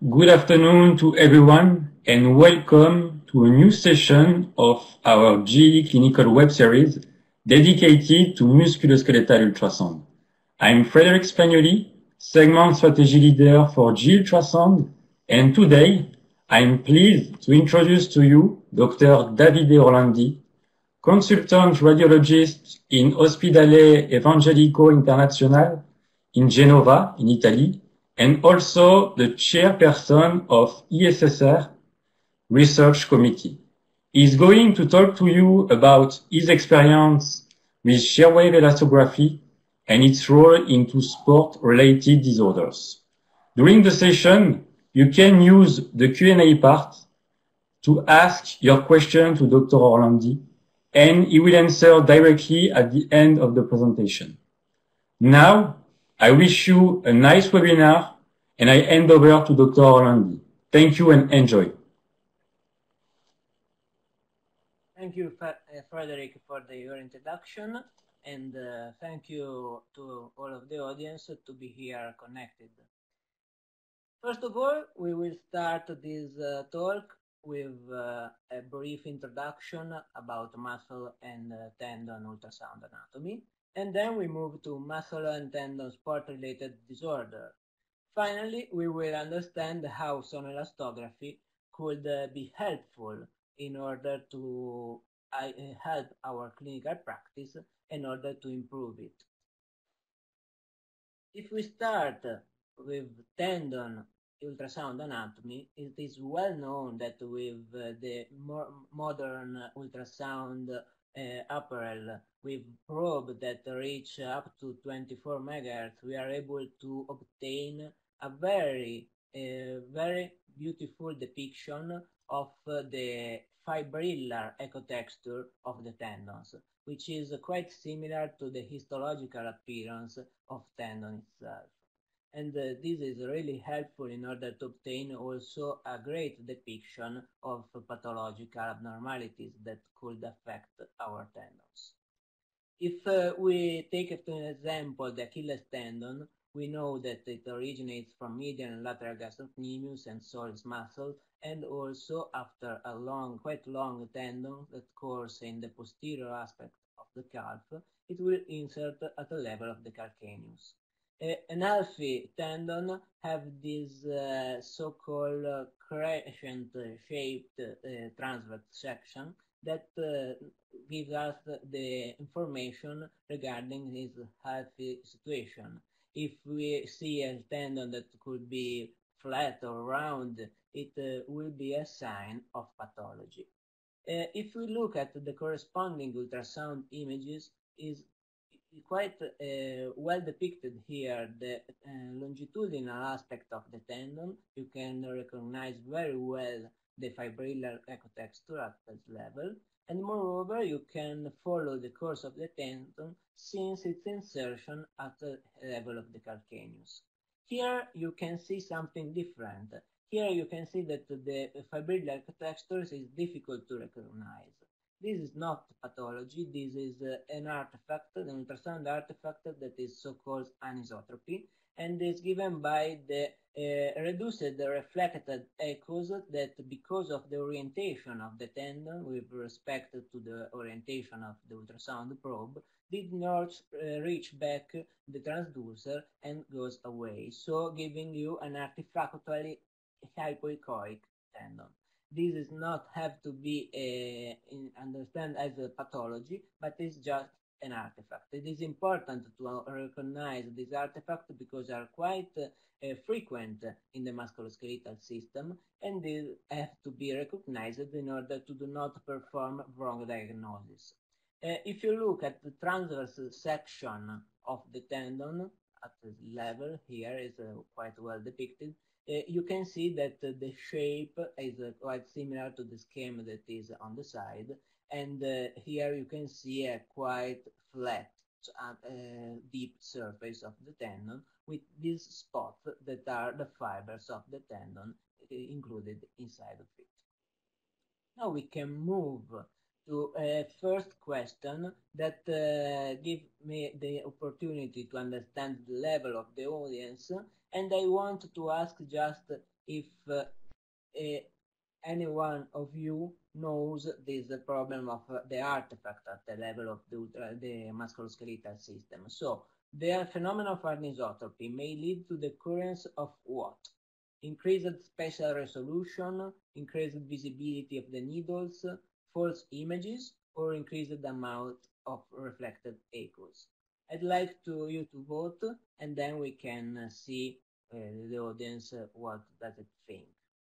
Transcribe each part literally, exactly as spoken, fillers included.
Good afternoon to everyone and welcome to a new session of our G E clinical web series dedicated to musculoskeletal ultrasound. I'm Frederic Spagnoli, segment strategy leader for G E Ultrasound, and today I'm pleased to introduce to you Doctor Davide Orlandi, consultant radiologist in Ospedale Evangelico Internazionale in Genova, in Italy, and also the chairperson of E S S R Research Committee. He's going to talk to you about his experience with shearwave elastography and its role into sport-related disorders. During the session, you can use the Q and A part to ask your question to Doctor Orlandi, and he will answer directly at the end of the presentation. Now, I wish you a nice webinar, and I hand over to Doctor Orlandi. Thank you and enjoy. Thank you, Frederic, for the, your introduction, and uh, thank you to all of the audience to be here connected. First of all, we will start this uh, talk with uh, a brief introduction about muscle and uh, tendon ultrasound anatomy, and then we move to muscle and tendon sport-related disorder. Finally, we will understand how sonelastography could uh, be helpful in order to uh, help our clinical practice in order to improve it. If we start with tendon ultrasound anatomy, it is well known that with uh, the more modern ultrasound uh, apparel with probe that reach up to twenty-four megahertz, we are able to obtain a very, uh, very beautiful depiction of uh, the fibrillar ecotexture of the tendons, which is quite similar to the histological appearance of tendon itself. And uh, this is really helpful in order to obtain also a great depiction of pathological abnormalities that could affect our tendons. If uh, we take as an example the Achilles tendon, we know that it originates from median and lateral gastrocnemius and soleus muscle, and also after a long, quite long tendon that course in the posterior aspect of the calf, it will insert at the level of the calcaneus. Uh, an healthy tendon have this uh, so-called uh, crescent-shaped uh, transverse section that uh, gives us the information regarding his healthy situation. If we see a tendon that could be flat or round, it uh, will be a sign of pathology. Uh, if we look at the corresponding ultrasound images, is quite uh, well depicted here the uh, longitudinal aspect of the tendon. You can recognize very well the fibrillar ecotexture at this level, and moreover you can follow the course of the tendon since its insertion at the level of the calcaneus. Here you can see something different. Here you can see that the fibrillar ecotexture is difficult to recognize. This is not pathology, this is uh, an artifact, an ultrasound artifact that is so-called anisotropy, and is given by the uh, reduced reflected echoes that, because of the orientation of the tendon with respect to the orientation of the ultrasound probe, did not uh, reach back the transducer and goes away, so giving you an artifactually hypoechoic tendon. This does not have to be uh, in, understand as a pathology, but it's just an artifact. It is important to recognize this artifact because they are quite uh, frequent in the musculoskeletal system, and they have to be recognized in order to do not perform wrong diagnosis. Uh, if you look at the transverse section of the tendon at this level, here is uh, quite well depicted. Uh, you can see that uh, the shape is uh, quite similar to the scheme that is on the side, and uh, here you can see a quite flat, uh, deep surface of the tendon with these spots that are the fibers of the tendon uh, included inside of it. Now we can move to a first question that uh, give me the opportunity to understand the level of the audience, and I want to ask just if uh, a, any one of you knows this problem of uh, the artifact at the level of the, ultra, the musculoskeletal system. So the phenomenon of anisotropy may lead to the occurrence of what? Increased spatial resolution, increased visibility of the needles, false images, or increased amount of reflected echoes. I'd like to you to vote, and then we can uh, see uh, the audience uh, what does it think.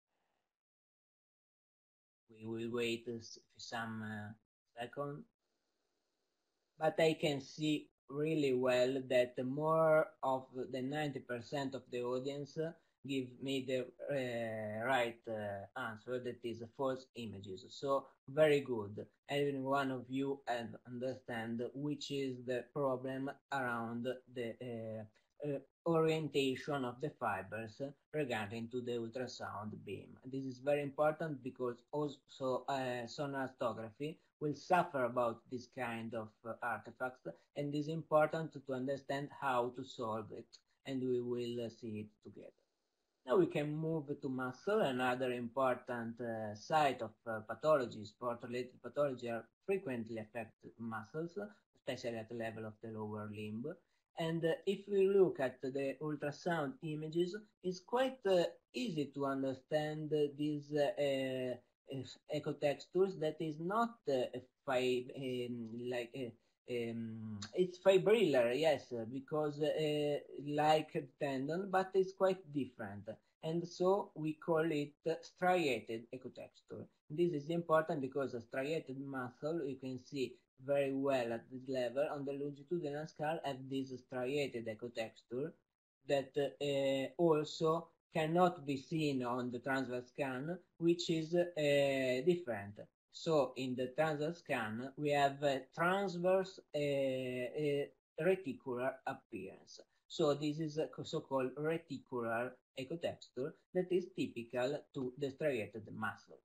We will wait uh, some uh, seconds, but I can see really well that more of the ninety percent of the audience give me the uh, right uh, answer, that is false images. So very good. Every one of you have understand which is the problem around the uh, uh, orientation of the fibers regarding to the ultrasound beam. This is very important because also uh, sonartography will suffer about this kind of uh, artifacts, and it is important to understand how to solve it, and we will uh, see it together. Now we can move to muscle, another important uh, site of uh, pathology. Sport-related pathology are frequently affect muscles, especially at the level of the lower limb. And uh, if we look at the ultrasound images, it's quite uh, easy to understand uh, these uh, echo textures that is not uh, fi um, like uh, um, it's fibrillar, yes, because uh, like tendon, but it's quite different, and so we call it striated ecotexture. This is important because a striated muscle, you can see very well at this level on the longitudinal scale, have this striated ecotexture that uh, also cannot be seen on the transverse scan, which is uh, different. So in the transverse scan, we have a transverse uh, uh, reticular appearance. So this is a so-called reticular ecotexture that is typical to the striated muscle.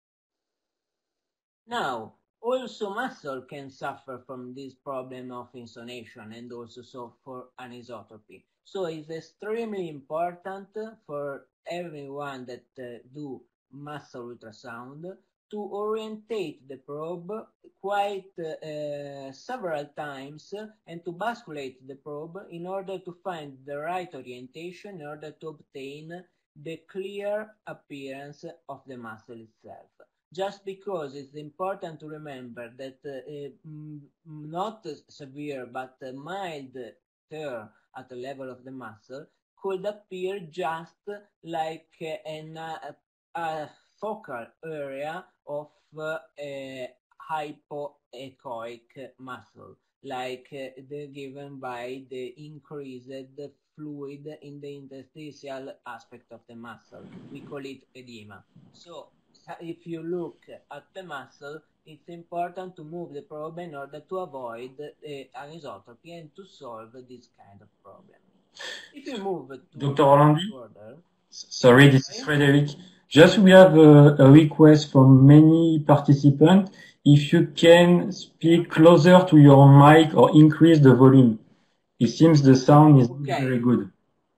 Now, also muscle can suffer from this problem of insonation and also so for anisotropy. So it's extremely important for everyone that uh, do muscle ultrasound to orientate the probe quite uh, several times and to basculate the probe in order to find the right orientation in order to obtain the clear appearance of the muscle itself. Just because it's important to remember that uh, not severe but mild tear at the level of the muscle could appear just like an, uh, a focal area of uh, a hypoechoic muscle, like uh, the given by the increased fluid in the interstitial aspect of the muscle. We call it edema. So if you look at the muscle, it's important to move the probe in order to avoid uh, anisotropy and to solve this kind of problem. If you move to Doctor Orlandi? order, sorry, this is Frederic. Just we have a, a request from many participants. If you can speak closer to your mic or increase the volume. It seems the sound is okay. very good.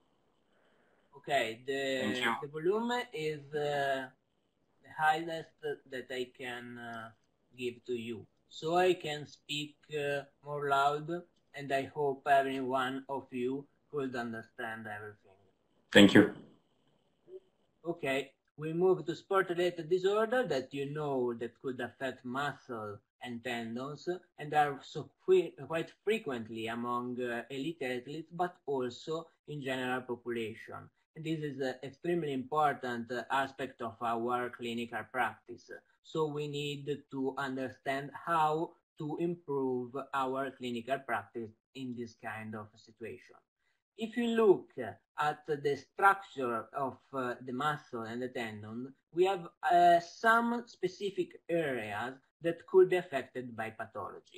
Okay, the, the volume is uh, the highest that I can uh, give to you. So I can speak uh, more loud, and I hope every one of you could understand everything. Thank you. Okay, we move to sport-related disorder that you know that could affect muscle and tendons and are so quite frequently among uh, elite athletes, but also in general population. And this is an extremely important uh, aspect of our clinical practice. So we need to understand how to improve our clinical practice in this kind of situation. If you look at the structure of uh, the muscle and the tendon, we have uh, some specific areas that could be affected by pathology.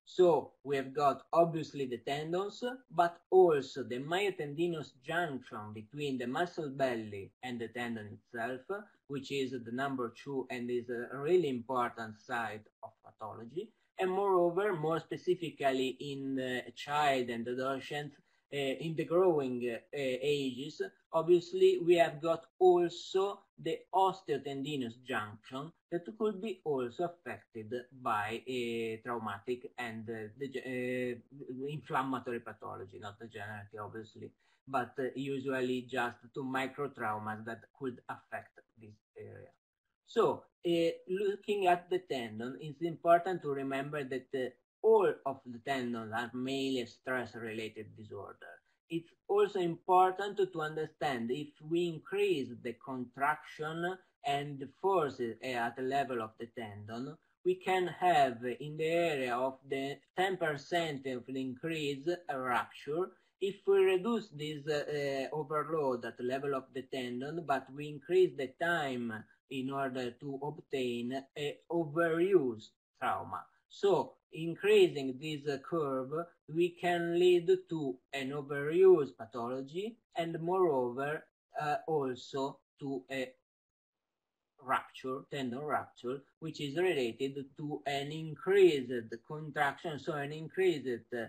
So we have got obviously the tendons, but also the myotendinous junction between the muscle belly and the tendon itself, which is the number two and is a really important side of pathology. And moreover, more specifically in the child and adolescent, uh, in the growing uh, ages, obviously we have got also the osteotendinous junction that could be also affected by a traumatic and uh, the, uh, inflammatory pathology, not degenerative obviously, but uh, usually just to microtraumas that could affect this area. So, uh, looking at the tendon, it's important to remember that uh, all of the tendons are mainly stress-related disorder. It's also important to, to understand if we increase the contraction and the forces at the level of the tendon, we can have in the area of the ten percent of the increase a rupture. If we reduce this uh, overload at the level of the tendon, but we increase the time in order to obtain a overuse trauma. So increasing this uh, curve, we can lead to an overuse pathology and moreover uh, also to a rupture, tendon rupture, which is related to an increased contraction, so an increased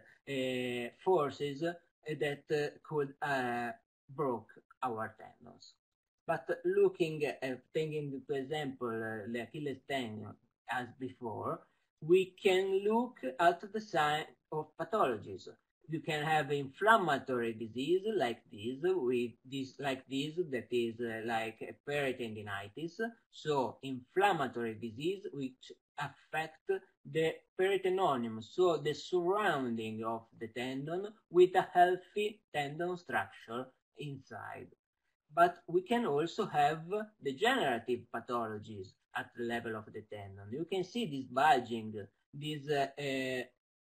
uh, forces that uh, could uh, broke our tendons. But looking at, taking for example, uh, the Achilles tendon as before, we can look at the sign of pathologies. You can have inflammatory disease like this, with this like this, that is uh, like a peritendinitis. So inflammatory disease which affect the peritonium, so the surrounding of the tendon with a healthy tendon structure inside. But we can also have degenerative pathologies at the level of the tendon. You can see this bulging, these uh, uh,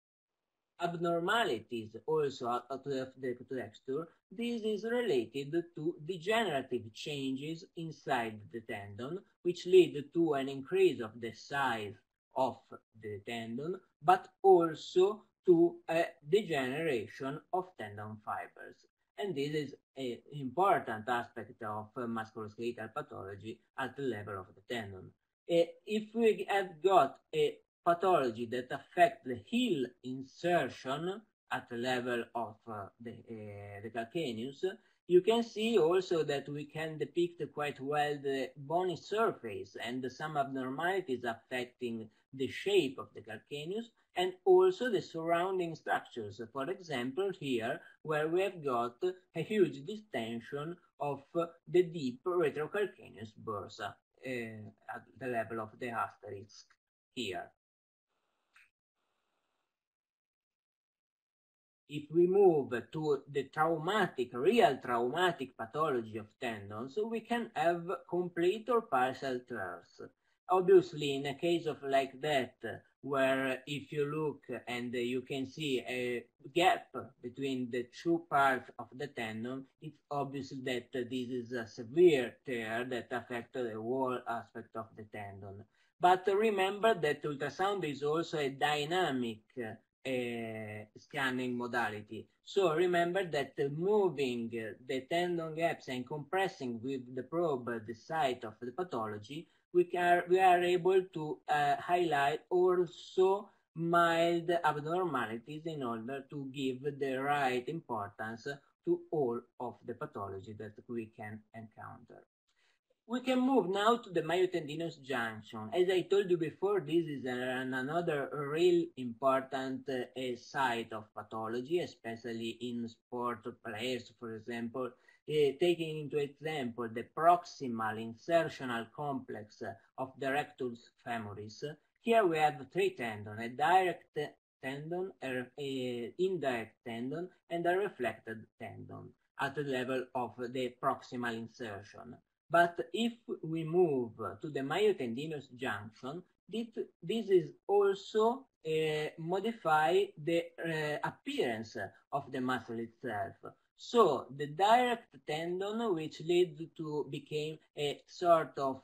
abnormalities also to the texture. This is related to degenerative changes inside the tendon, which lead to an increase of the size of the tendon, but also to a degeneration of tendon fibers. And this is an important aspect of uh, musculoskeletal pathology at the level of the tendon. Uh, if we have got a pathology that affect the heel insertion at the level of uh, the, uh, the calcaneus, you can see also that we can depict quite well the bony surface and some abnormalities affecting the shape of the calcaneus and also the surrounding structures. For example, here where we have got a huge distension of uh, the deep retrocalcaneus bursa uh, at the level of the asterisk here. If we move to the traumatic, real traumatic pathology of tendons, we can have complete or partial tears. Obviously, in a case of like that, where if you look and you can see a gap between the two parts of the tendon, it's obvious that this is a severe tear that affects the whole aspect of the tendon. But remember that ultrasound is also a dynamic Uh, scanning modality. So remember that uh, moving uh, the tendon gaps and compressing with the probe uh, the site of the pathology, we, can, we are able to uh, highlight also mild abnormalities in order to give the right importance to all of the pathology that we can encounter. We can move now to the myotendinous junction. As I told you before, this is an, another real important uh, site of pathology, especially in sport players, for example. Uh, taking into example the proximal insertional complex of the rectus femoris. Here we have three tendons, a direct tendon, an indirect tendon, and a reflected tendon at the level of the proximal insertion. But if we move to the myotendinous junction, this, this is also uh, modify the uh, appearance of the muscle itself. So the direct tendon, which leads to become a sort of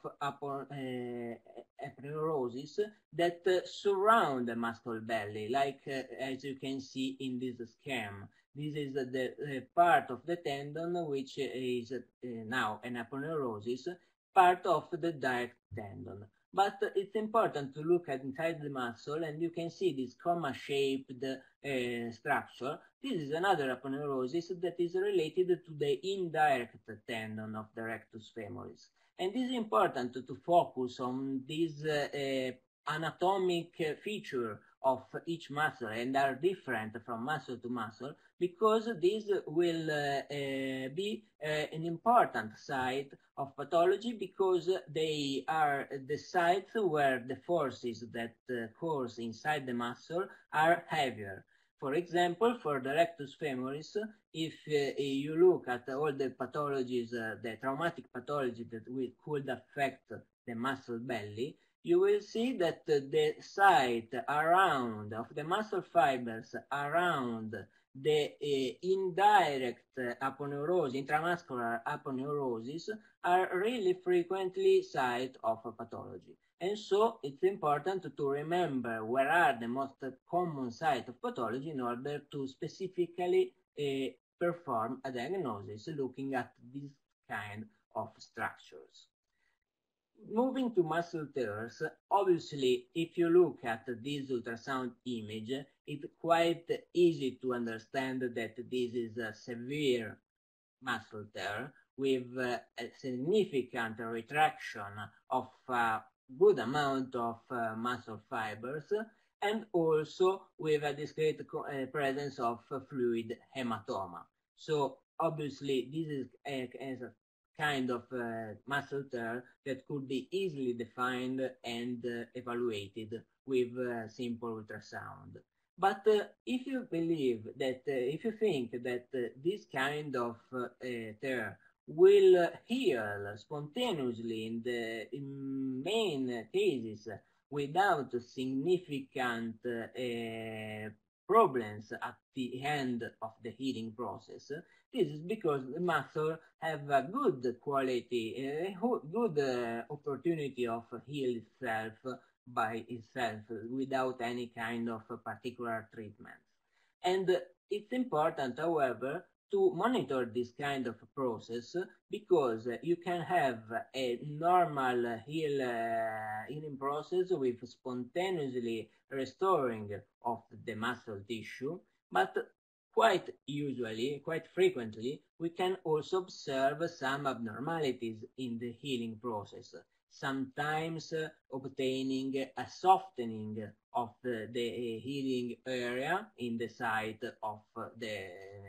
aponeurosis that uh, surround the muscle belly, like uh, as you can see in this scheme. This is uh, the uh, part of the tendon which is uh, now an aponeurosis, part of the direct tendon. But uh, it's important to look at inside the muscle, and you can see this comma-shaped uh, structure. This is another aponeurosis that is related to the indirect tendon of the rectus femoris. And it is important to, to focus on this uh, uh, anatomic feature of each muscle, and are different from muscle to muscle, because this will uh, uh, be uh, an important site of pathology, because they are the sites where the forces that uh, course inside the muscle are heavier. For example, for the rectus femoris, if uh, you look at all the pathologies, uh, the traumatic pathology that will, could affect the muscle belly, you will see that uh, the site around of the muscle fibers around the uh, indirect uh, aponeurosis, intramuscular aponeurosis, are really frequently site of uh, pathology. And so it's important to remember where are the most common sites of pathology in order to specifically uh, perform a diagnosis looking at this kind of structures. Moving to muscle tears, obviously, if you look at this ultrasound image, it's quite easy to understand that this is a severe muscle tear with uh, a significant retraction of a good amount of uh, muscle fibers, and also with a discrete uh, presence of uh, fluid hematoma. So obviously this is a, a kind of uh, muscle tear that could be easily defined and uh, evaluated with uh, simple ultrasound. But uh, if you believe that, uh, if you think that uh, this kind of uh, tear will uh, heal spontaneously in the in main cases without significant uh, problems at the end of the healing process, this is because the muscle have a good quality, a good uh, opportunity of heal itself by itself without any kind of particular treatment. And it's important, however, to monitor this kind of process, because you can have a normal heal, uh, healing process with spontaneously restoring of the muscle tissue, but quite usually, quite frequently, we can also observe some abnormalities in the healing process, sometimes uh, obtaining a softening of the, the healing area in the site of the,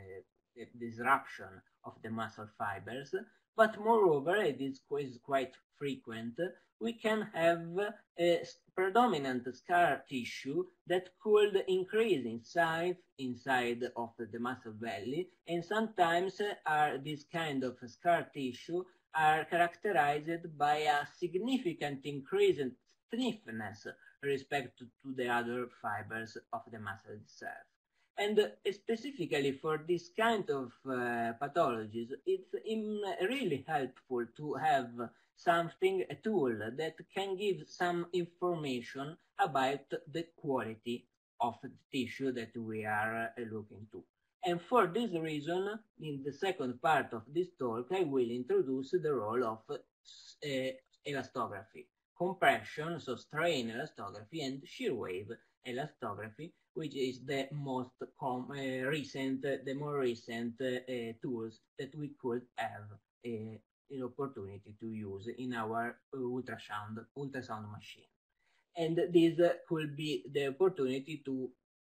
the disruption of the muscle fibers. But moreover, it is quite frequent, we can have a predominant scar tissue that could increase in size inside of the muscle belly, and sometimes are this kind of scar tissue are characterized by a significant increase in stiffness respect to, to the other fibers of the muscle itself. And uh, specifically for this kind of uh, pathologies, it's in, really helpful to have something, a tool that can give some information about the quality of the tissue that we are uh, looking to. And for this reason, in the second part of this talk, I will introduce the role of uh, elastography, compression, so strain elastography, and shear wave elastography, which is the most com uh, recent, uh, the more recent uh, tools that we could have uh, an opportunity to use in our ultrasound, ultrasound machine. And this uh, could be the opportunity to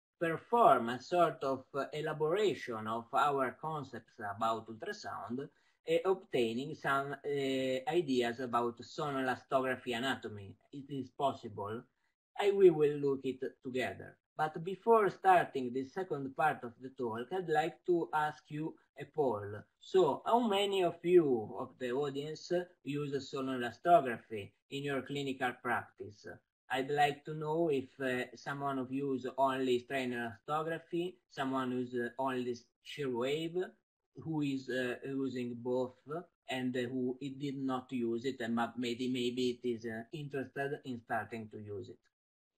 perform a sort of uh, elaboration of our concepts about ultrasound, uh, obtaining some uh, ideas about sonoelastography anatomy. It is possible. I, we will look it together. But before starting the second part of the talk, I'd like to ask you a poll. So, how many of you, of the audience, use sonoelastography in your clinical practice? I'd like to know if uh, someone of you uses only strain elastography, someone uses only shear wave, who is uh, using both and uh, who it did not use it, and maybe maybe it is uh, interested in starting to use it.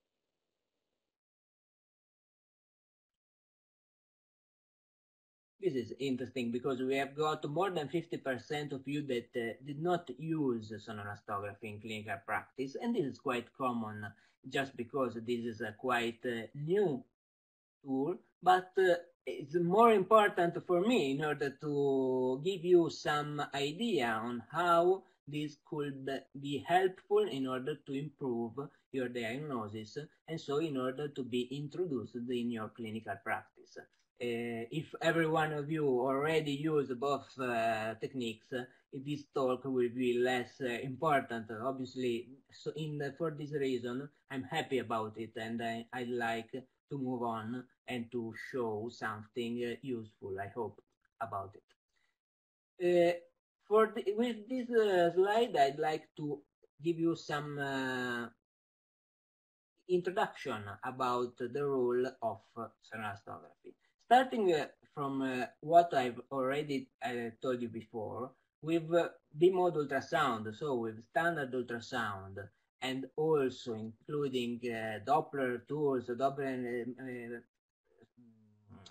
This is interesting because we have got more than fifty percent of you that uh, did not use sonorastography in clinical practice, and this is quite common just because this is a quite uh, new tool, but uh, it's more important for me in order to give you some idea on how this could be helpful in order to improve your diagnosis, and so in order to be introduced in your clinical practice. Uh, if every one of you already use both uh, techniques, uh, this talk will be less uh, important. Obviously, so in uh, for this reason, I'm happy about it, and I, I like to move on and to show something uh, useful, I hope, about it. Uh, for the, with this uh, slide, I'd like to give you some uh, introduction about the role of uh, sonorastography. Starting uh, from uh, what I've already uh, told you before, with uh, B-mode ultrasound, so with standard ultrasound, and also including uh, Doppler tools, Doppler uh, uh,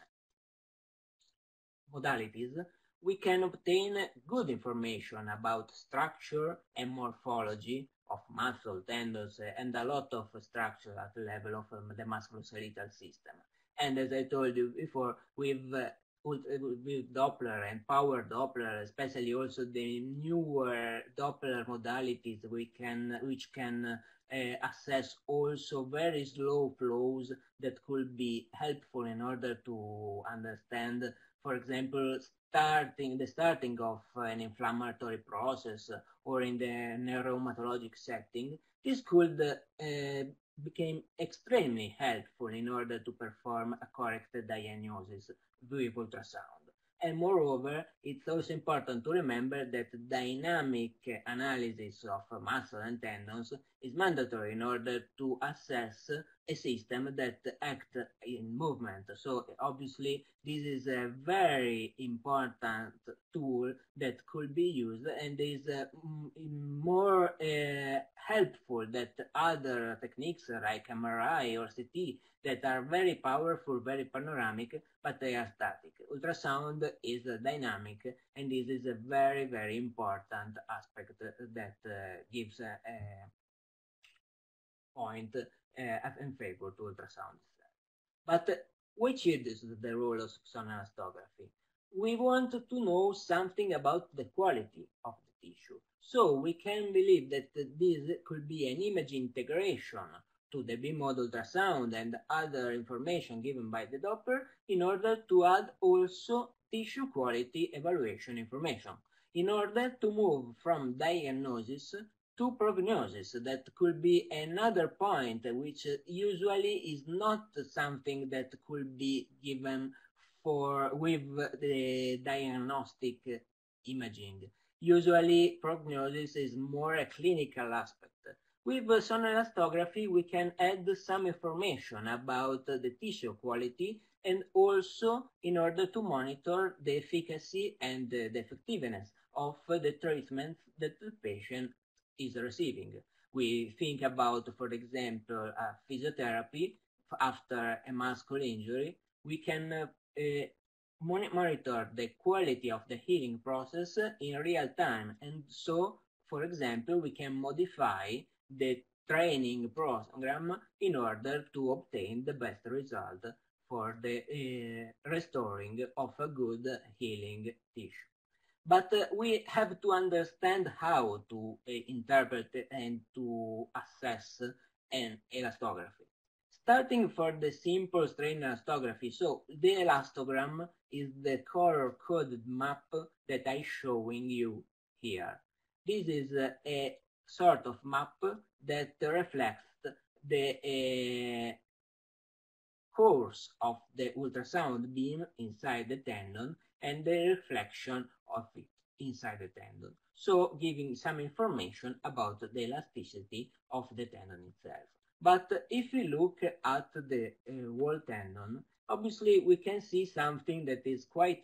modalities, we can obtain good information about structure and morphology of muscle, tendons, uh, and a lot of structure at the level of um, the musculoskeletal system. And as I told you before, with, uh, with Doppler and power Doppler, especially also the newer Doppler modalities, we can, which can uh, assess also very slow flows that could be helpful in order to understand, for example, starting the starting of an inflammatory process or in the neurorheumatologic setting. This could uh, become extremely helpful in order to perform a correct diagnosis with ultrasound. And moreover, it's also important to remember that dynamic analysis of muscle and tendons is mandatory in order to assess a system that acts in movement. So obviously, this is a very important tool that could be used and is uh, more uh, helpful than other techniques like M R I or C T that are very powerful, very panoramic, but they are static. Ultrasound is uh, dynamic, and this is a very, very important aspect that uh, gives a, a point uh, in favor to ultrasound itself. But uh, which is the role of sonorastography? We want to know something about the quality of the tissue. So we can believe that this could be an image integration to the B-mode ultrasound and other information given by the Doppler in order to add also tissue quality evaluation information, in order to move from diagnosis to prognosis. That could be another point which usually is not something that could be given for with the diagnostic imaging. Usually prognosis is more a clinical aspect. With sonorastography, we can add some information about the tissue quality and also in order to monitor the efficacy and the effectiveness of the treatment that the patient is receiving. We think about, for example, uh, physiotherapy after a muscle injury. We can uh, uh, monitor the quality of the healing process in real time, and so, for example, we can modify the training program in order to obtain the best result for the uh, restoring of a good healing tissue. But uh, we have to understand how to uh, interpret and to assess an elastography. Starting for the simple strain elastography, so the elastogram is the color-coded map that I'm showing you here. This is uh, a sort of map that reflects the uh, course of the ultrasound beam inside the tendon and the reflection of it inside the tendon, so giving some information about the elasticity of the tendon itself. But if we look at the uh, wall tendon, obviously we can see something that is quite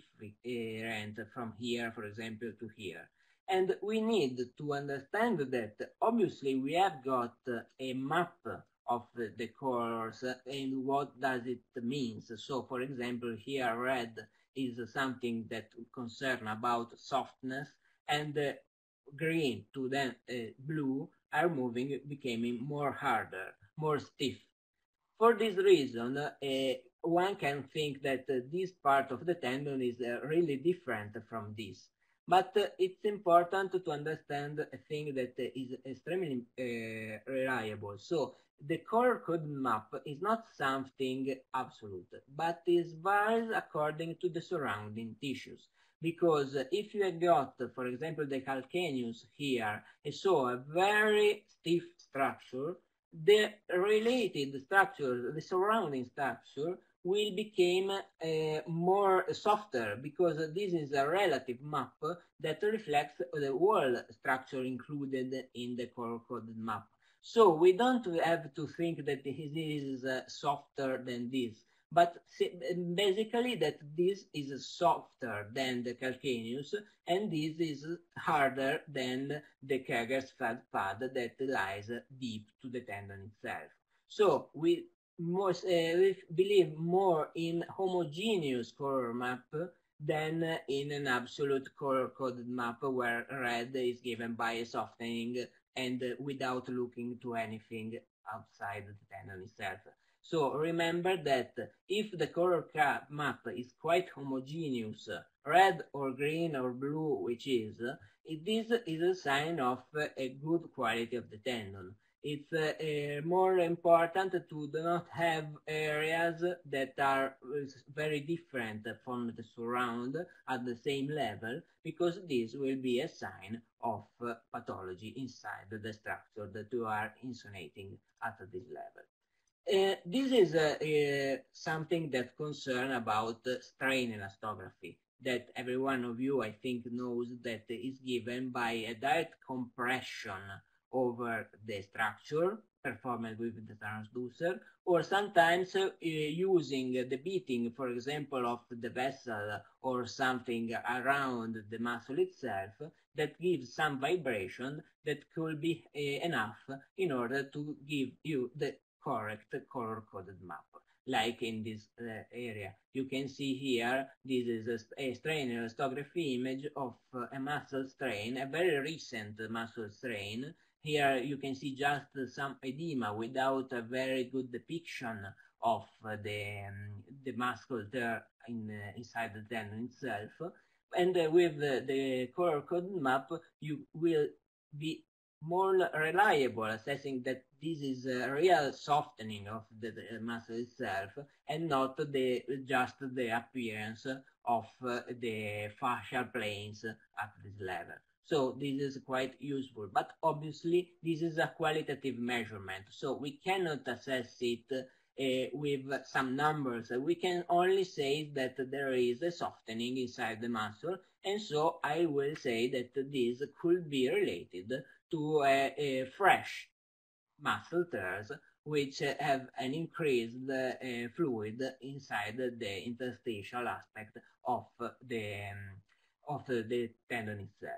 different from here, for example, to here. And we need to understand that obviously we have got a map of the colors and what does it mean. So for example, here red is something that concern about softness, and uh, green to then uh, blue are moving, becoming more harder, more stiff. For this reason, uh, one can think that uh, this part of the tendon is uh, really different from this. But uh, it's important to understand a thing that uh, is extremely uh, reliable. So the color code map is not something absolute, but is varies according to the surrounding tissues. Because uh, if you have got, for example, the calcaneus here, so a very stiff structure, the related structure, the surrounding structure, will become uh, more softer, because this is a relative map that reflects the whole structure included in the color-coded map. So we don't have to think that this is uh, softer than this, but basically that this is softer than the calcaneus, and this is harder than the Kager's fat pad that lies deep to the tendon itself. So we most, uh, we believe more in homogeneous color map than in an absolute color-coded map where red is given by a softening and without looking to anything outside the tendon itself. So remember that if the color map is quite homogeneous, red or green or blue, which is, this is a sign of a good quality of the tendon. It's uh, uh, more important to do not have areas that are very different from the surround at the same level, because this will be a sign of uh, pathology inside the structure that you are insonating at this level. Uh, this is uh, uh, something that concern about uh, strain elastography, that every one of you, I think, knows that is given by a direct compression over the structure performed with the transducer, or sometimes uh, using the beating, for example, of the vessel or something around the muscle itself, that gives some vibration that could be uh, enough in order to give you the correct color-coded map. Like in this uh, area, you can see here, this is a, a strain elastography image of uh, a muscle strain, a very recent muscle strain. Here you can see just some edema without a very good depiction of uh, the, um, the muscle there in, uh, inside the tendon itself. And uh, with uh, the color-coded map, you will be more reliable, assessing that this is a real softening of the, the muscle itself, and not the just the appearance of uh, the fascial planes at this level. So this is quite useful, but obviously this is a qualitative measurement, so we cannot assess it uh, with some numbers. We can only say that there is a softening inside the muscle, and so I will say that this could be related to a, a fresh muscle tears which uh, have an increased uh, fluid inside the interstitial aspect of the um, of the tendon itself.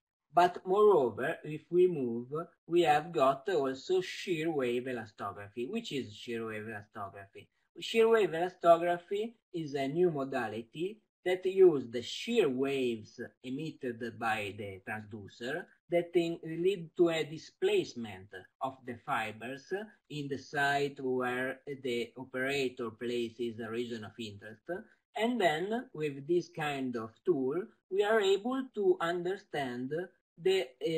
But moreover, if we move, we have got also shear wave elastography. Which is shear wave elastography? Shear wave elastography is a new modality that uses the shear waves emitted by the transducer that in, lead to a displacement of the fibers in the site where the operator places a region of interest. And then, with this kind of tool, we are able to understand the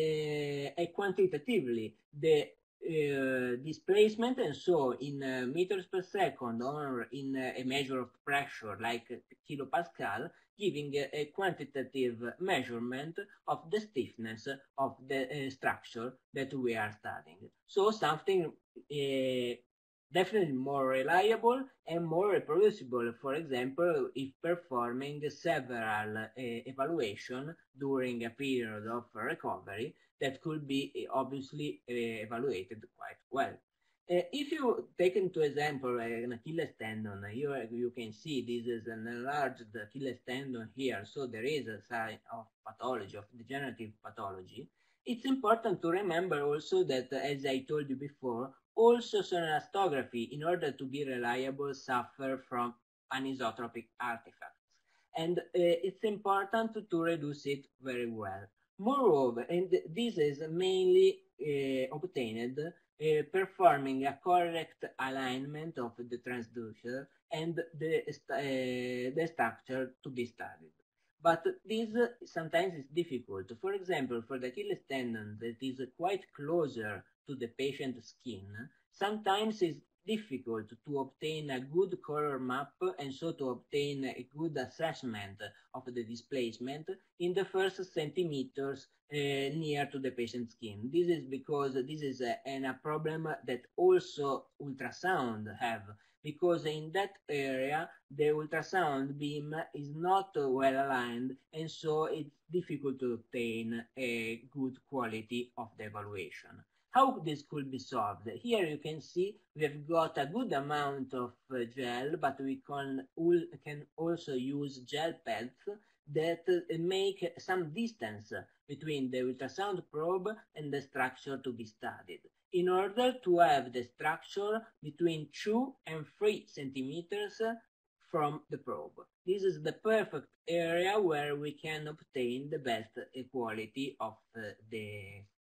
uh, quantitatively the uh, displacement, and so in uh, meters per second or in uh, a measure of pressure like kilopascal, giving a, a quantitative measurement of the stiffness of the uh, structure that we are studying. So something uh, definitely more reliable and more reproducible, for example, if performing several uh, evaluations during a period of recovery that could be uh, obviously uh, evaluated quite well. Uh, if you take into example an Achilles tendon, you, you can see this is an enlarged Achilles tendon here, so there is a sign of pathology, of degenerative pathology. It's important to remember also that, as I told you before, also sonarography, in order to be reliable, suffer from anisotropic artifacts. And uh, it's important to reduce it very well. Moreover, and this is mainly uh, obtained uh, performing a correct alignment of the transducer and the, uh, the structure to be studied. But this uh, sometimes is difficult. For example, for the Achilles tendon that is quite closer to the patient's skin, sometimes it's difficult to obtain a good color map and so to obtain a good assessment of the displacement in the first centimeters uh, near to the patient's skin. This is because this is a, a problem that also ultrasound have, because in that area the ultrasound beam is not well aligned and so it's difficult to obtain a good quality of the evaluation. How this could be solved? Here you can see we have got a good amount of uh, gel, but we can, can also use gel pads that uh, make some distance between the ultrasound probe and the structure to be studied, in order to have the structure between two and three centimeters from the probe. This is the perfect area where we can obtain the best quality of uh, the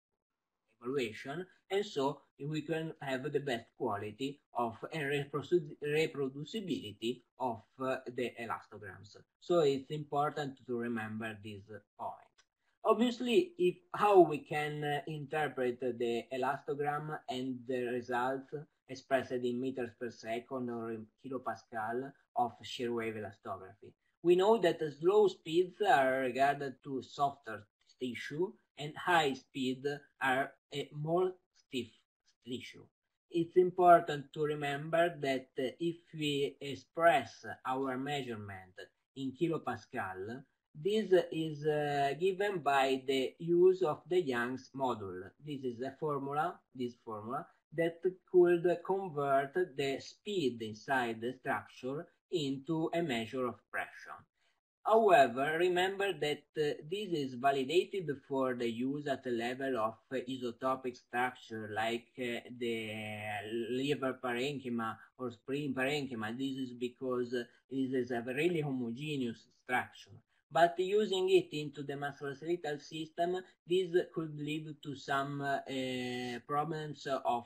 evaluation, and so we can have the best quality of and reproducibility of uh, the elastograms. So it's important to remember this point. Obviously, if how we can uh, interpret the elastogram and the results expressed in meters per second or in kilopascal of shear wave elastography. We know that the slow speeds are regarded to softer tissue and high speed are a more stiff tissue. It's important to remember that uh, if we express our measurement in kilopascal, this is uh, given by the use of the Young's module. This is a formula, this formula, that could convert the speed inside the structure into a measure of pressure. However, remember that uh, this is validated for the use at the level of uh, isotopic structure like uh, the liver parenchyma or spleen parenchyma. This is because uh, this is a really homogeneous structure. But using it into the musculoskeletal system, this could lead to some uh, uh, problems of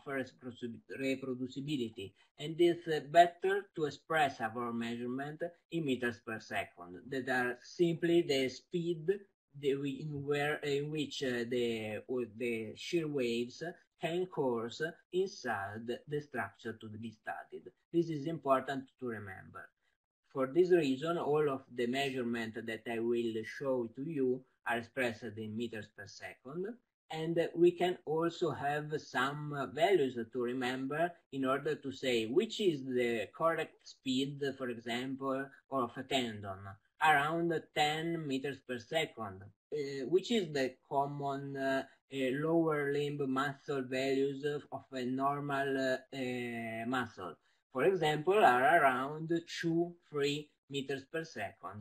reproducibility, and it's uh, better to express our measurement in meters per second, that are simply the speed the, in, where, in which uh, the, the shear waves can course inside the structure to be studied. This is important to remember. For this reason, all of the measurements that I will show to you are expressed in meters per second, and we can also have some values to remember in order to say which is the correct speed, for example, of a tendon, around ten meters per second, uh, which is the common uh, uh, lower limb muscle values of a normal uh, muscle. For example, are around two to three meters per second.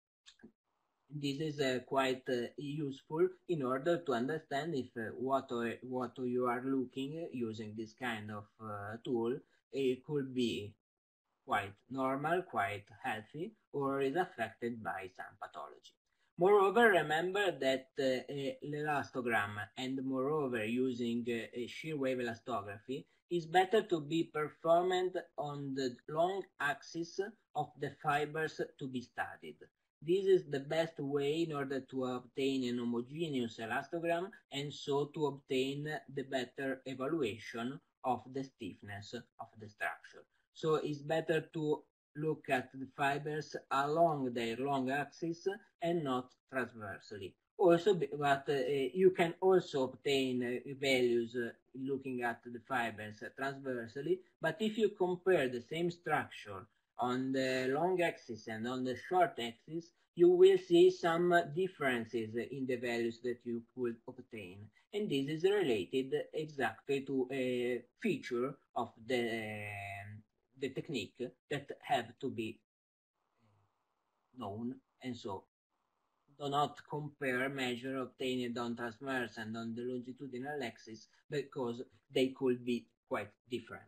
This is uh, quite uh, useful in order to understand if uh, what, uh, what you are looking using this kind of uh, tool, it could be quite normal, quite healthy, or is affected by some pathology. Moreover, remember that uh, l'elastogram and moreover using uh, shear wave elastography is better to be performed on the long axis of the fibers to be studied. This is the best way in order to obtain an homogeneous elastogram and so to obtain the better evaluation of the stiffness of the structure. So it's better to look at the fibers along their long axis and not transversely. Also, but uh, you can also obtain uh, values uh, looking at the fibers uh, transversely, but if you compare the same structure on the long axis and on the short axis, you will see some differences in the values that you could obtain. And this is related exactly to a feature of the, uh, the technique that have to be known. And so do not compare measure obtained on transverse and on the longitudinal axis because they could be quite different.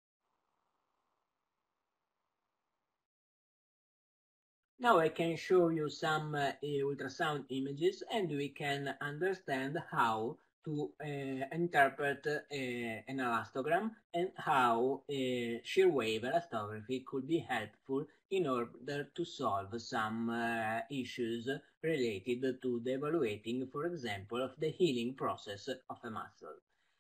Now I can show you some uh, ultrasound images and we can understand how to uh, interpret uh, an elastogram and how uh, shear wave elastography could be helpful in order to solve some uh, issues related to the evaluating, for example, of the healing process of a muscle.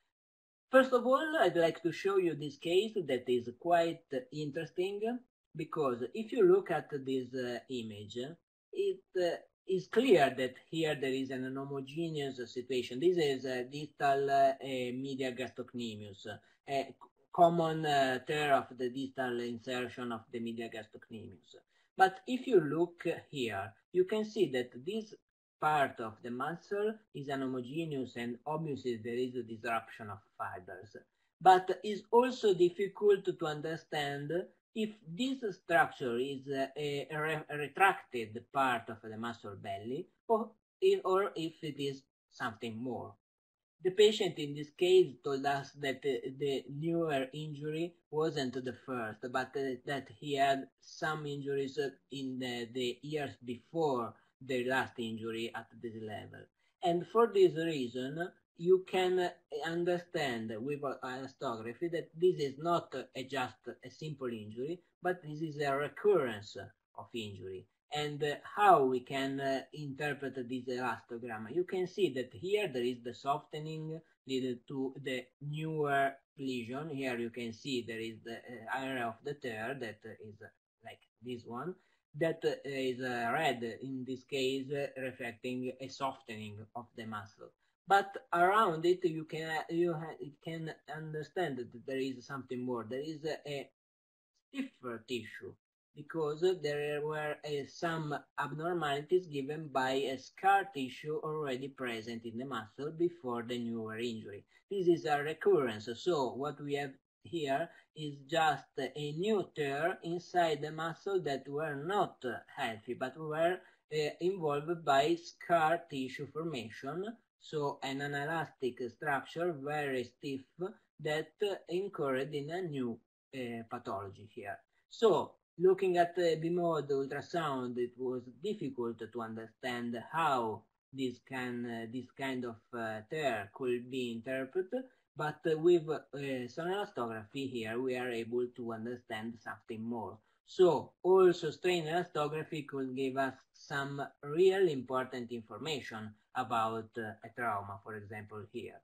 First of all, I'd like to show you this case that is quite interesting, because if you look at this uh, image, it uh, is clear that here there is an homogeneous situation. This is a distal uh, medial gastrocnemius, a common uh, tear of the distal insertion of the medial gastrocnemius. But if you look here, you can see that this part of the muscle is homogeneous and obviously there is a disruption of fibers. But it's also difficult to understand if this structure is a, a, a retracted part of the muscle belly or if, or if it is something more. The patient in this case told us that uh, the newer injury wasn't the first, but uh, that he had some injuries in the, the years before the last injury at this level. And for this reason, you can understand with elastography that this is not a just a simple injury, but this is a recurrence of injury. And uh, how we can uh, interpret this elastogram. You can see that here there is the softening leading to the newer lesion. Here you can see there is the uh, area of the tear that uh, is uh, like this one. That uh, is uh, red in this case, uh, reflecting a softening of the muscle. But around it, you can uh, you can understand that there is something more. There is a, a stiffer tissue, because there were uh, some abnormalities given by a scar tissue already present in the muscle before the newer injury. This is a recurrence, so what we have here is just a new tear inside the muscle that were not healthy, but were uh, involved by scar tissue formation, so an inelastic structure, very stiff, that uh, incurred in a new uh, pathology here. So, looking at the B-mode ultrasound, it was difficult to understand how this can uh, this kind of uh, tear could be interpreted, but uh, with uh, sonelastography here we are able to understand something more. So also strain elastography could give us some real important information about uh, a trauma, for example, here.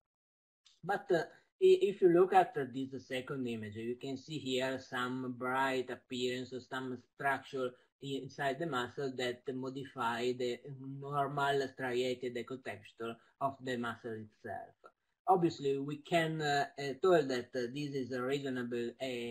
But uh, if you look at uh, this second image, you can see here some bright appearance of some structure inside the muscle that modify the normal striated ecotexture of the muscle itself. Obviously, we can uh, uh, tell that uh, this is a reasonable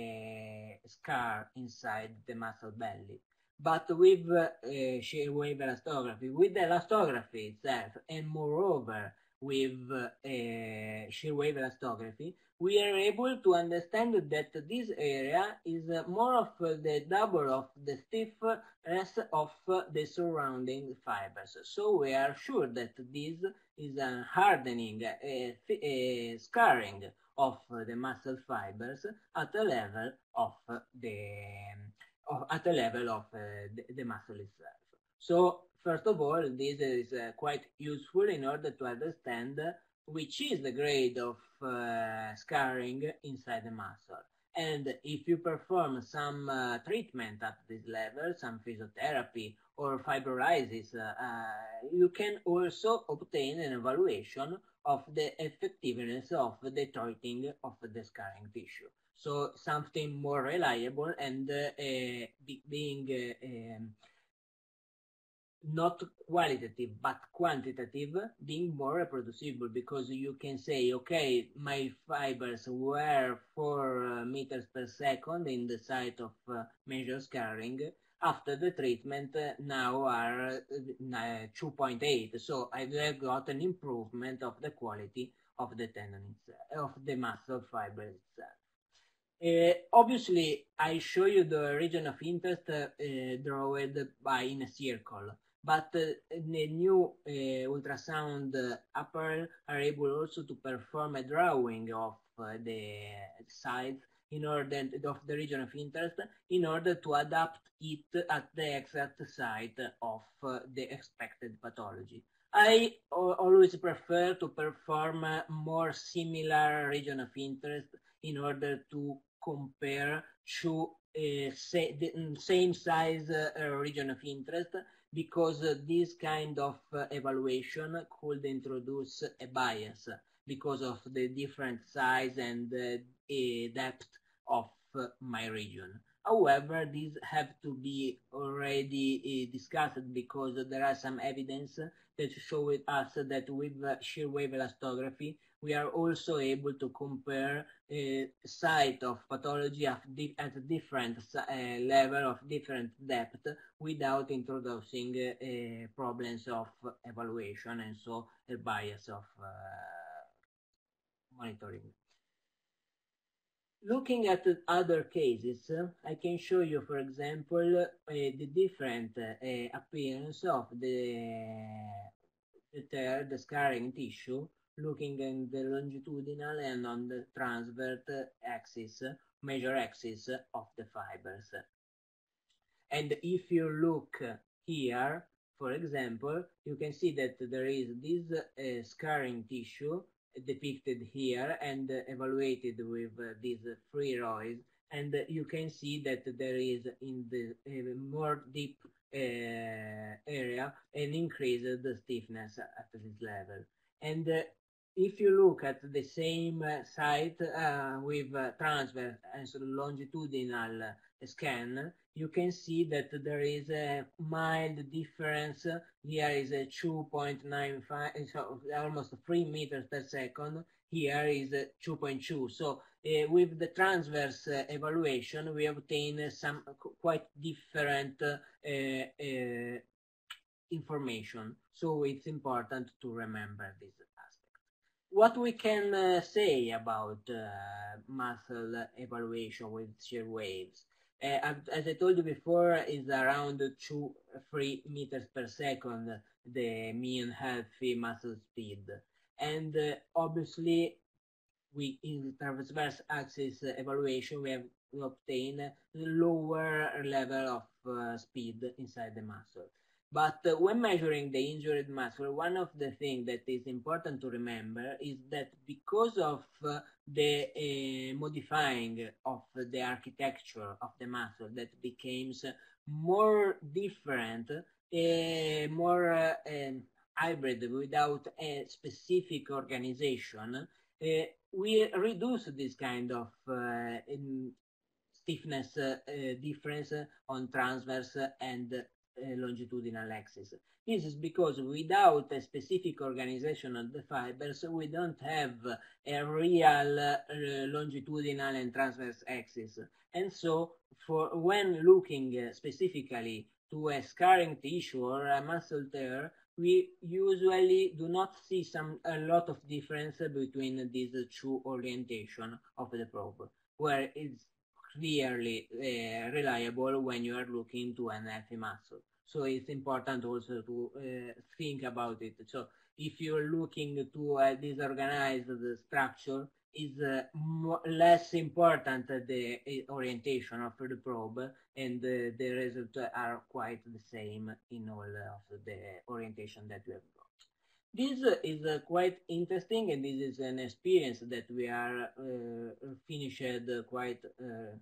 uh, scar inside the muscle belly. But with uh, uh, shear wave elastography, with the elastography itself, and moreover, with uh, shear wave elastography, we are able to understand that this area is uh, more of uh, the double of the stiffness of uh, the surrounding fibers. So we are sure that this is a hardening, a, a scarring of uh, the muscle fibers at the level of uh, the of, at the level of uh, the, the muscle itself. So first of all, this is uh, quite useful in order to understand which is the grade of uh, scarring inside the muscle. And if you perform some uh, treatment at this level, some physiotherapy or fibrolysis, uh, uh, you can also obtain an evaluation of the effectiveness of the treating of the scarring tissue. So something more reliable and uh, uh, be being uh, um, not qualitative but quantitative, being more reproducible, because you can say, okay, my fibers were four uh, meters per second in the site of uh, measure scarring. After the treatment, uh, now are uh, two point eight. So I have got an improvement of the quality of the tendon itself, of the muscle fiber itself. Uh, obviously, I show you the region of interest uh, uh, drawn by in a circle, but uh, the new uh, ultrasound uh, appareil are able also to perform a drawing of uh, the size in order of the region of interest in order to adapt it at the exact site of uh, the expected pathology. I always prefer to perform a more similar region of interest in order to compare two uh, say, the same size uh, region of interest, because uh, this kind of uh, evaluation could introduce a bias because of the different size and uh, depth of uh, my region. However, these have to be already uh, discussed, because there are some evidence that show us that with uh, shear wave elastography we are also able to compare a site of pathology at, di at a different uh, level of different depth without introducing uh, problems of evaluation and so a bias of uh, monitoring. Looking at other cases, uh, I can show you, for example, uh, the different uh, appearance of the, the, tear, the scarring tissue, looking in the longitudinal and on the transverse axis, major axis of the fibers. And if you look here, for example, you can see that there is this uh, scarring tissue depicted here and uh, evaluated with uh, these three rows, and uh, you can see that there is in the uh, more deep uh, area an increased stiffness at this level. And uh, if you look at the same uh, site uh, with uh, transverse and so longitudinal uh, scan, you can see that there is a mild difference. Here is a two point nine five, so almost three meters per second. Here is a two point two. So uh, with the transverse uh, evaluation, we obtain uh, some quite different uh, uh, information. So it's important to remember this aspect. What we can uh, say about uh, muscle evaluation with shear waves? Uh, as I told you before, is around two, three meters per second the mean healthy muscle speed, and uh, obviously, we in transverse axis evaluation we have we obtain a lower level of uh, speed inside the muscle. But uh, when measuring the injured muscle, one of the things that is important to remember is that because of uh, the uh, modifying of the architecture of the muscle that becomes more different, uh, more uh, um, hybrid without a specific organization, uh, we reduce this kind of uh, stiffness uh, difference on transverse and Uh, longitudinal axis. This is because without a specific organization of the fibers, we don't have a real uh, longitudinal and transverse axis. And so, for when looking uh, specifically to a scarring tissue or a muscle tear, we usually do not see some a lot of difference between these two orientation of the probe, where it's clearly uh, reliable when you are looking to an healthy muscle. So it's important also to uh, think about it. So if you're looking to a disorganized structure, is uh, less important the orientation of the probe, and uh, the results are quite the same in all of the orientation that we have got. This is uh, quite interesting, and this is an experience that we are uh, finished uh, quite uh,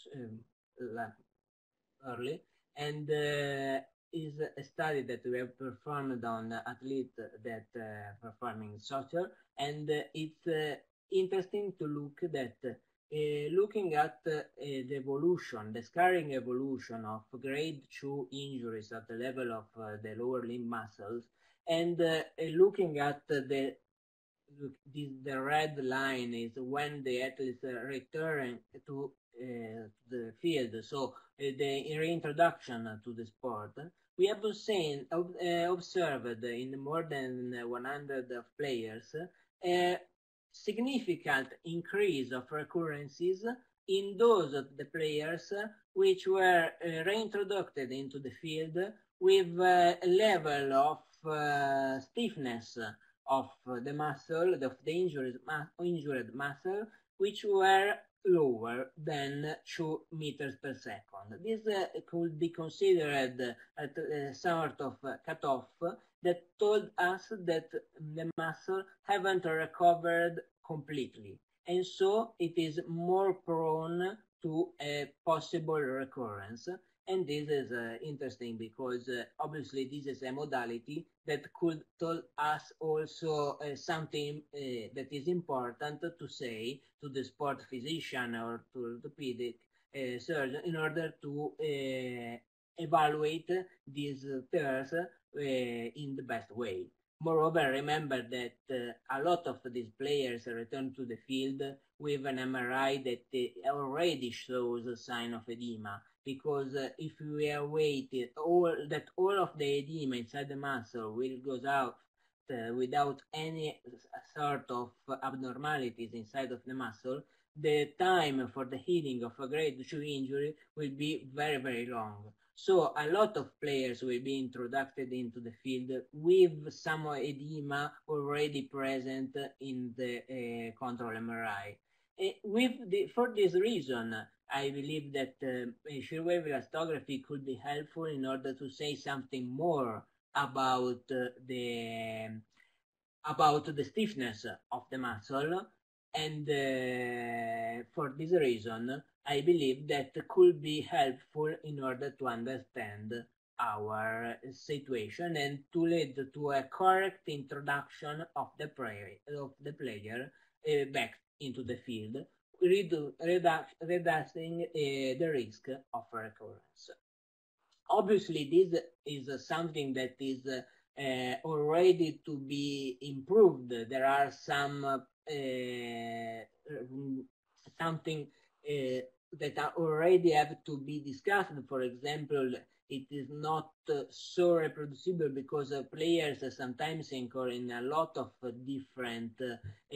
um, early, and uh, is a study that we have performed on athletes that uh, performing soccer, and uh, it's uh, interesting to look that uh, looking at uh, the evolution, the scarring evolution of grade two injuries at the level of uh, the lower limb muscles, and uh, looking at uh, the this, the red line is when the athletes uh, return to uh, the field, so uh, the reintroduction to the sport. We have seen, uh, observed in more than one hundred of players a significant increase of recurrences in those of the players which were uh, reintroduced into the field with uh, a level of uh, stiffness of the muscle, of the injured, injured muscle, which were lower than two meters per second. This uh, could be considered at a sort of cutoff that told us that the muscle haven't recovered completely, and so it is more prone to a possible recurrence. And this is uh, interesting because uh, obviously this is a modality that could tell us also uh, something uh, that is important to say to the sport physician or to the orthopedic uh, surgeon in order to uh, evaluate these tears uh, in the best way. Moreover, remember that uh, a lot of these players return to the field with an M R I that uh, already shows a sign of edema, because uh, if we await all, that all of the edema inside the muscle will goes out uh, without any sort of abnormalities inside of the muscle, the time for the healing of a grade two injury will be very, very long. So a lot of players will be introduced into the field with some edema already present in the uh, control M R I. Uh, with the, for this reason, I believe that uh, shear wave elastography could be helpful in order to say something more about uh, the about the stiffness of the muscle, and uh, for this reason, I believe that could be helpful in order to understand our situation and to lead to a correct introduction of the player, of the player uh, back into the field, redu redu reducing uh, the risk of recurrence. Obviously, this is something that is uh, uh, already to be improved. There are some uh, something uh, that are already have to be discussed. For example, it is not uh, so reproducible because uh, players uh, sometimes incur in a lot of uh, different uh,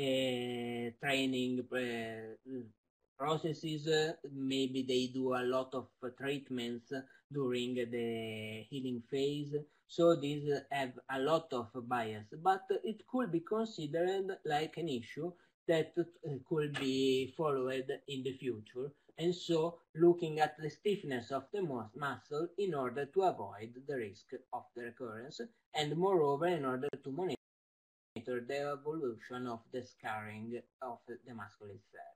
uh, training uh, processes. Uh, maybe they do a lot of uh, treatments during the healing phase, so these have a lot of bias, but it could be considered like an issue that could be followed in the future, and so looking at the stiffness of the muscle in order to avoid the risk of the recurrence, and moreover in order to monitor the evolution of the scarring of the muscle itself.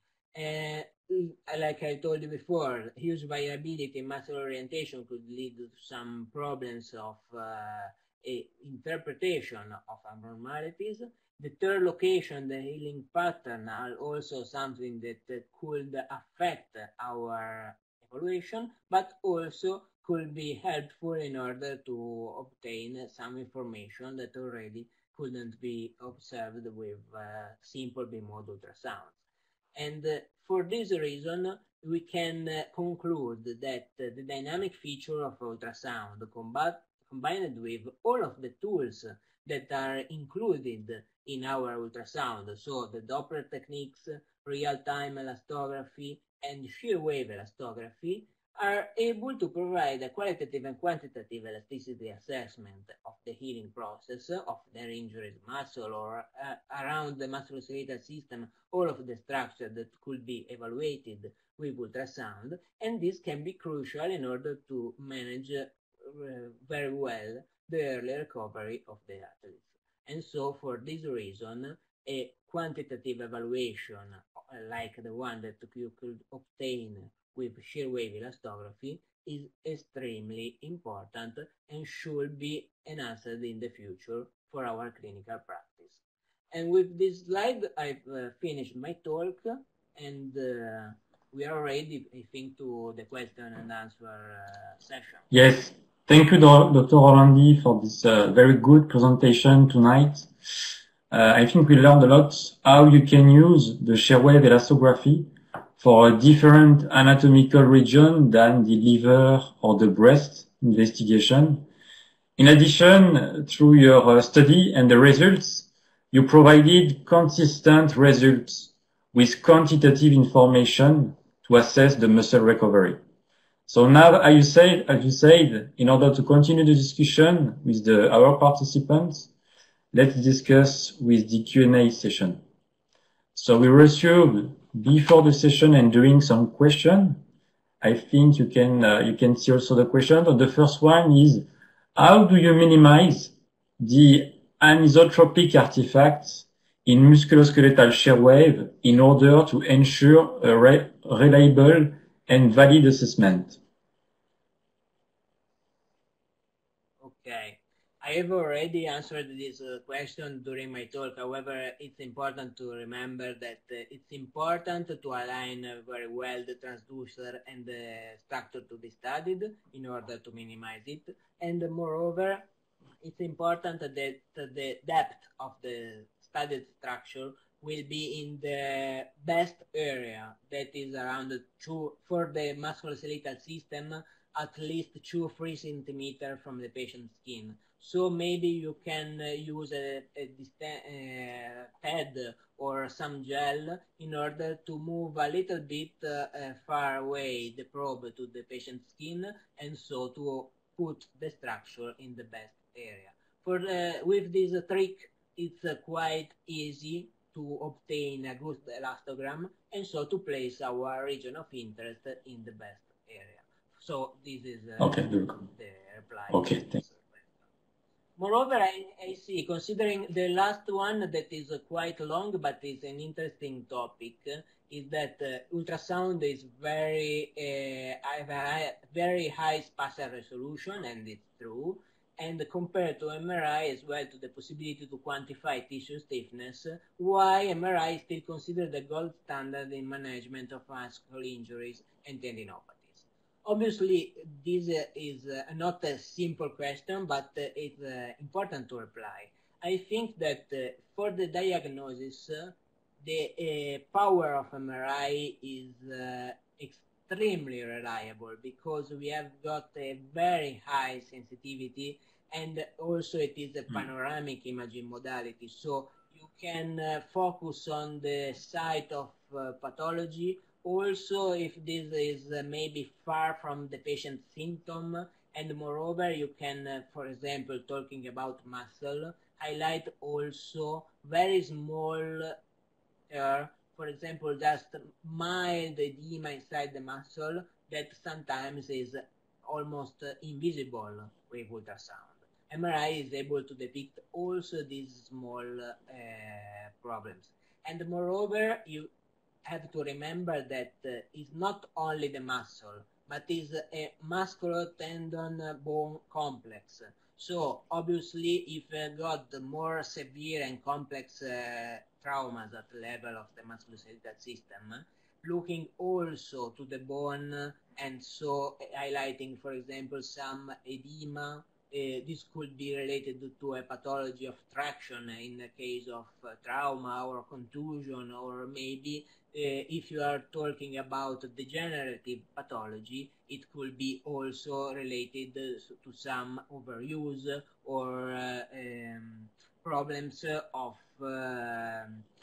Uh, like I told you before, huge variability in muscle orientation could lead to some problems of uh, interpretation of abnormalities. The third location, the healing pattern, are also something that uh, could affect our evaluation, but also could be helpful in order to obtain some information that already couldn't be observed with uh, simple B-mode ultrasounds. And uh, for this reason, we can uh, conclude that uh, the dynamic feature of ultrasound combined with all of the tools that are included in our ultrasound, so the Doppler techniques, real-time elastography, and shear wave elastography, are able to provide a qualitative and quantitative elasticity assessment of the healing process of their injured muscle or uh, around the musculoskeletal system, all of the structure that could be evaluated with ultrasound, and this can be crucial in order to manage uh, very well the early recovery of the athletes. And so for this reason, a quantitative evaluation like the one that you could obtain with shear wave elastography is extremely important and should be enhanced in the future for our clinical practice. And with this slide, I've uh, finished my talk, and uh, we are ready, I think, to the question and answer uh, session. Yes, thank you, Doctor Rolandi, for this uh, very good presentation tonight. Uh, I think we learned a lot how you can use the shear wave elastography for a different anatomical region than the liver or the breast investigation. In addition, through your uh, study and the results, you provided consistent results with quantitative information to assess the muscle recovery. So now, as you said, as you said, in order to continue the discussion with the, our participants, let's discuss with the Q and A session. So we received before the session and during some question. I think you can uh, you can see also the question. The first one is, how do you minimize the anisotropic artifacts in musculoskeletal shear wave in order to ensure a re reliable and valid assessment? Okay, I have already answered this uh, question during my talk. However, it's important to remember that uh, it's important to align uh, very well the transducer and the structure to be studied in order to minimize it. And uh, moreover, it's important that the depth of the studied structure will be in the best area, that is around two, for the musculoskeletal system, at least two, three centimeters from the patient's skin. So maybe you can uh, use a, a uh, pad or some gel in order to move a little bit uh, uh, far away the probe to the patient's skin, and so to put the structure in the best area. For uh, with this uh, trick, it's uh, quite easy to obtain a good elastogram, and so to place our region of interest in the best area. So this is uh, okay, the reply. Okay, thanks. Moreover, I, I see, considering the last one that is uh, quite long, but is an interesting topic, uh, is that uh, ultrasound is very, uh, high, very high spatial resolution, and it's true. And compared to M R I as well, to the possibility to quantify tissue stiffness, why M R I is still considered the gold standard in management of muscle injuries and tendinopathy. Obviously, this uh, is uh, not a simple question, but uh, it's uh, important to reply. I think that uh, for the diagnosis, uh, the uh, power of M R I is uh, extremely reliable, because we have got a very high sensitivity, and also it is a panoramic imaging modality. So you can uh, focus on the site of uh, pathology, also if this is uh, maybe far from the patient's symptom, and moreover you can, uh, for example, talking about muscle, highlight also very small uh, for example, just mild edema inside the muscle that sometimes is almost uh, invisible with ultrasound. M R I is able to depict also these small uh, problems. And moreover, you have to remember that uh, it's not only the muscle, but is a muscular-tendon bone complex. So obviously, if you got the more severe and complex uh, traumas at the level of the musculoskeletal system, looking also to the bone, and so highlighting, for example, some edema. Uh, this could be related to a pathology of traction in the case of uh, trauma or contusion, or maybe uh, if you are talking about degenerative pathology, it could be also related uh, to some overuse or uh, um, problems of uh,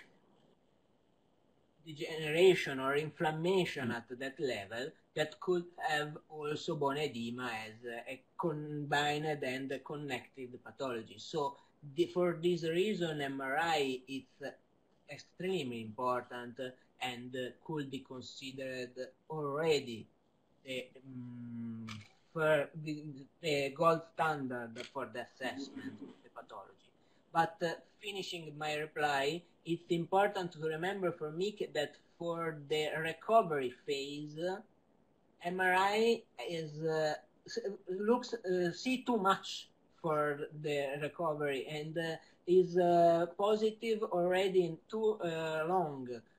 degeneration or inflammation at that level, that could have also bone edema as a combined and connected pathology. So the, for this reason, M R I is extremely important and could be considered already the, um, for the, the gold standard for the assessment of the pathology. But uh, finishing my reply, it's important to remember for me that for the recovery phase, M R I is uh, looks uh, see too much for the recovery, and uh, is uh, positive already in too uh, long.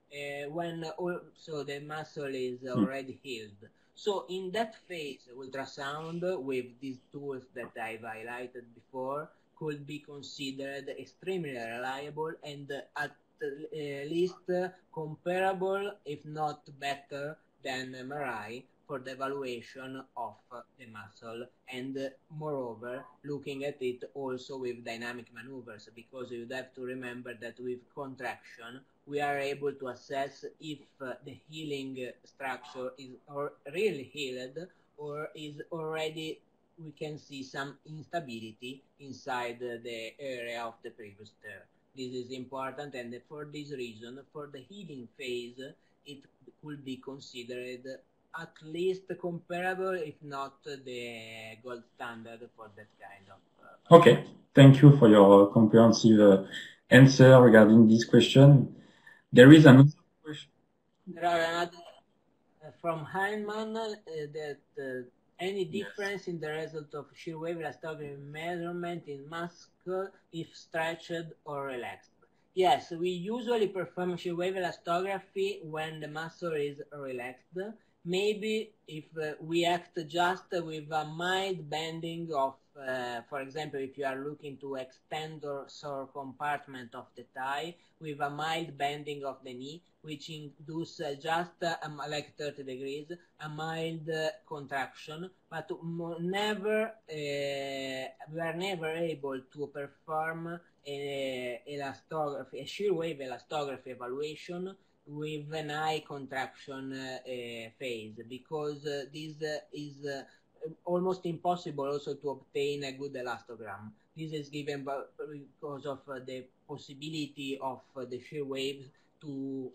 uh, when also the muscle is already healed. So in that phase, ultrasound with these tools that I've highlighted before could be considered extremely reliable and at least comparable, if not better, than M R I for the evaluation of the muscle, and moreover looking at it also with dynamic maneuvers, because you have to remember that with contraction we are able to assess if uh, the healing structure is or really healed or is already, we can see some instability inside uh, the area of the previous tear. This is important, and for this reason, for the healing phase, it could be considered at least comparable, if not the gold standard for that kind of. Uh, okay, thank you for your comprehensive uh, answer regarding this question. There is another question. There are another uh, from Heinemann uh, that uh, any difference yes. in the result of shear wave elastography measurement in muscle if stretched or relaxed. Yes, we usually perform shear wave elastography when the muscle is relaxed. Maybe if uh, we act just with a mild bending of, uh, for example, if you are looking to extend or sore compartment of the thigh, with a mild bending of the knee, which induces uh, just uh, um, like thirty degrees, a mild uh, contraction, but never, uh, we are never able to perform a, elastography, a shear wave elastography evaluation with an eye contraction uh, uh, phase, because uh, this uh, is uh, almost impossible also to obtain a good elastogram. This is given by, because of uh, the possibility of uh, the shear waves to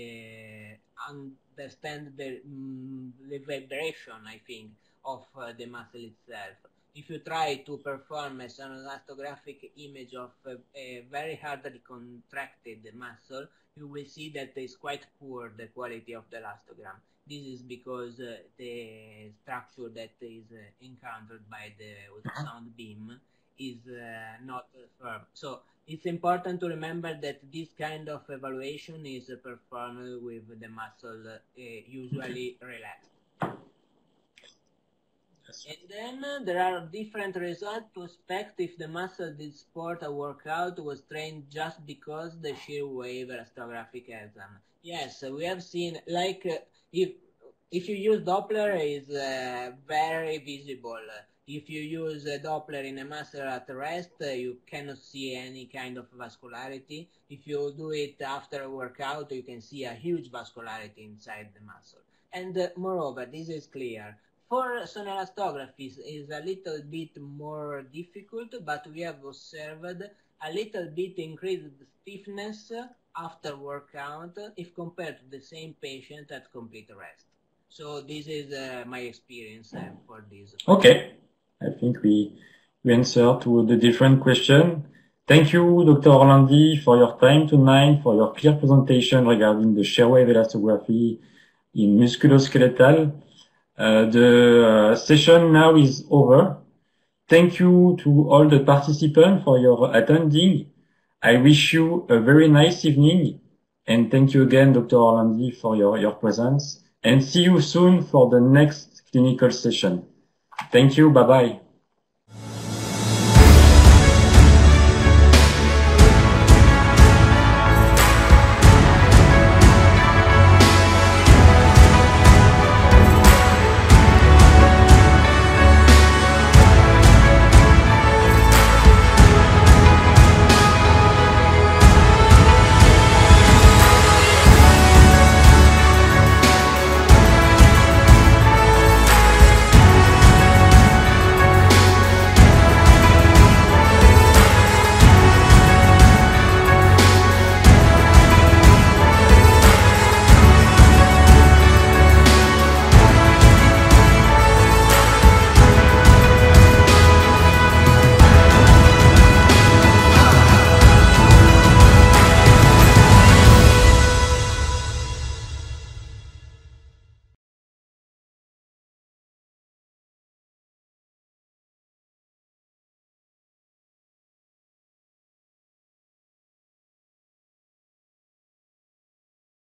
uh, understand the, um, the vibration, I think, of uh, the muscle itself. If you try to perform a sonographic image of uh, a very hardly contracted muscle, you will see that it's quite poor, the quality of the elastogram. This is because uh, the structure that is uh, encountered by the ultrasound beam is uh, not firm. So it's important to remember that this kind of evaluation is uh, performed with the muscle uh, usually relaxed. And then uh, there are different results to expect if the muscle did support a workout was trained just because the shear wave elastographic exam. Yes, uh, we have seen, like, uh, if if you use Doppler, is uh, very visible. If you use a Doppler in a muscle at rest, uh, you cannot see any kind of vascularity. If you do it after a workout, you can see a huge vascularity inside the muscle. And uh, moreover, this is clear. For sonelastography is a little bit more difficult, but we have observed a little bit increased stiffness after workout if compared to the same patient at complete rest. So this is uh, my experience uh, for this. Okay, I think we, we answered to the different questions. Thank you, Doctor Orlandi, for your time tonight, for your clear presentation regarding the shear wave elastography in musculoskeletal. Uh, the uh, session now is over. Thank you to all the participants for your attending. I wish you a very nice evening, and thank you again, Doctor Orlandi, for your, your presence, and see you soon for the next clinical session. Thank you. Bye-bye.